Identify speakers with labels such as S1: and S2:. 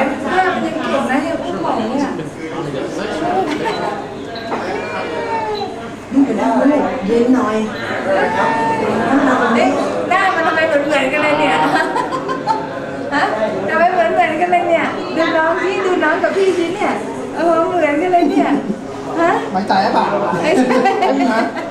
S1: เนี่ยมันยังเก่งนะเนี่ยพูดบอกเนี่ย
S2: ดูเป็นอะไรเย็นหน่อย
S1: หน้ามันทำไมเหมือนกันเลยเนี่ยฮะทำไมเหมือนกันเลยเนี่ยดูน้องพี่ดูน้องกับพี่สิเนี่ยเหมือนกันเลยเนี่ยฮะ
S2: ไม่ใจหรือเปล่า